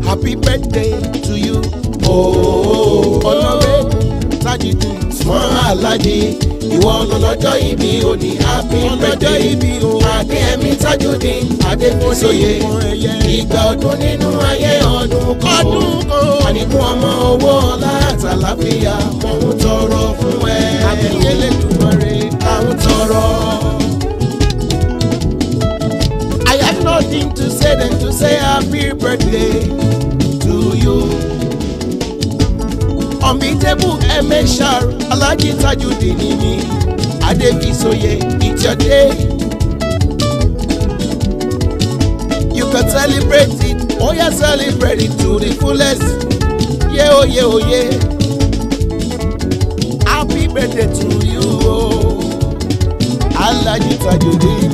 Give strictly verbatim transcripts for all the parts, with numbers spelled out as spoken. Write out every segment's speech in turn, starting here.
Happy birthday to you. Oh, Ondo Rep, Tajudeen small Alhaji. Ìwọ lọ́jọ́ ìbí òní. Happy birthday Adéyẹmí Tajudeen Adefisoye. Ìgbà ọdún nínú ayé ọdún kan. Àníkún ọmọ owó ọlá àtàlàfíà. Mo ń tọrọ fún ẹ. Àbíyẹlẹ Èdùmàrè àwọn tọrọ. I have nothing to say than to say happy birthday to you. Unbeatable M H R Alhaji Tajudeen Adefisoye, it's your day. You can celebrate it, oh yeah, celebrate it to the fullest. Yeah, oh yeah, oh yeah. Happy birthday to you, oh Alhaji Tajudeen.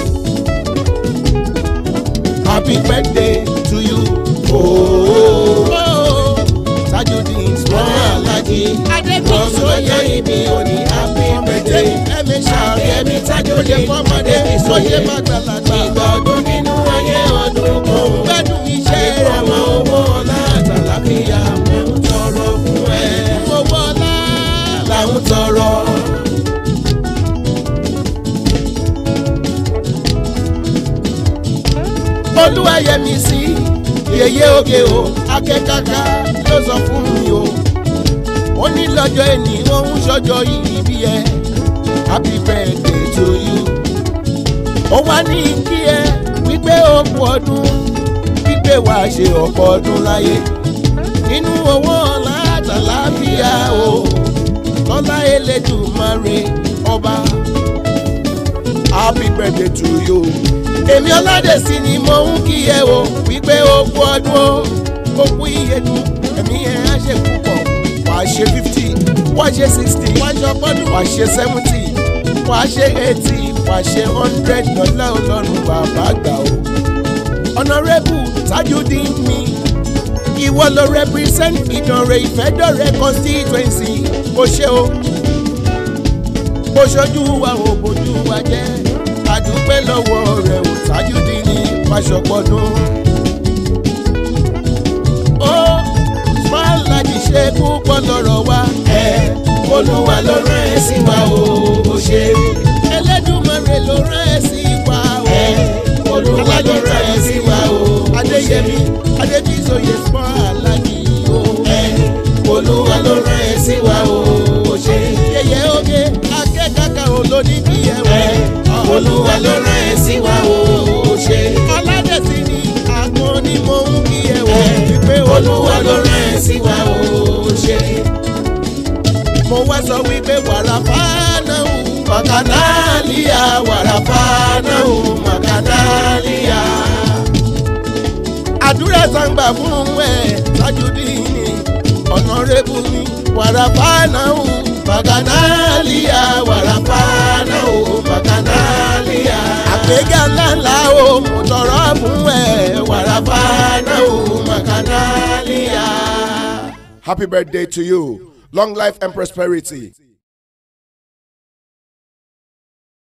Happy birthday to you, oh, oh Tajudeen small Alhaji. Adefisoye ibi oni. Happy birthday Adéyẹmí Tajudeen Adefisoye. Ìgbà ọdún nínú ayé ọdún kan. Gbádùn iṣẹ́ rẹ̀ ọmọ owó ọlá àtàlàfíà. Mo ń tọrọ fún ẹ. Owó ọlá là ń tọrọ. Olúwayẹmísí Yeyeoge o, akẹ́kọ̀ọ́ ló sọ fún mi o. Ó ní lọ́jọ́ ẹni wọ́n ń ṣọjọ́ yìí bí ẹ. Happy birthday to you. Ó wá ní kí ẹ wípé ó kú ọdún, wípé wàá ṣe ọ̀pọ̀ ọdún láyé. Nínú owó ọlá àtàlàfíà o, lọ́lá Elédùmarè ọba. Happy birthday to you. Èmi Ọládèsí ni mo ń kí ẹ o, wípé ó kú ọdún o, ó kú ìyẹnu, ẹ̀mí ẹ̀ á ṣe púpọ̀. Wàá ṣe fifty, wàá ṣe sixty, wàá ṣe ọgbọ́dún, wàá ṣe seventy, wàá ṣe eighty, wàá ṣe hundred lọ́lá Ọlọ́run bàbá àgbà o. Honorable Tajudeen mi, ìwọ ló represent Ìdànrè Ìfẹ́dọ̀rẹ́ constituency. Ó ṣe o, bó ṣojú wa ò bójú wa jẹ́. Àdúpẹ́ lọ́wọ́ rẹ̀ ò Tajudeen ní Fáṣọpọ̀dún. Ó small Alhaji ṣe púpọ̀ lọ́rọ̀ wa. Ẹ Olúwa ló rán ẹ sí wa o, ó ṣe. Elédùmarè ló rán ẹ sí wa o. Ẹ Olúwa ló rán ẹ sí wa o. Adéyẹmí Adefisoye small Alhaji o. Ẹ Olúwa ló rán ẹ sí wa o, ó ṣe. Yeyeoge akẹ́kọ̀ọ́ olóní kí ẹ wẹ̀. Olúwa ló rán ẹ sí wa o, ó ṣe. Ọládèsí ni àgbọn ni mo ń kí ẹ wọ. Wípé Olúwa ló rán ẹ sí wa o, ó ṣe. Mo wá sọ wípé wàrà fánáhù màkànálíà, wàrà fánáhù màkànálíà. Àdúrà sàǹgbà fún ẹ Tajudeen Honorable mi. Wàrà fánáhù màkànálíà, wàrà fánáhù màkànálíà. Àgbéga ńláńlá o, mo tọrọ fún ẹ. Wàrà fánáhù màkànálíà. Happy birthday to you. Long life and prosperity.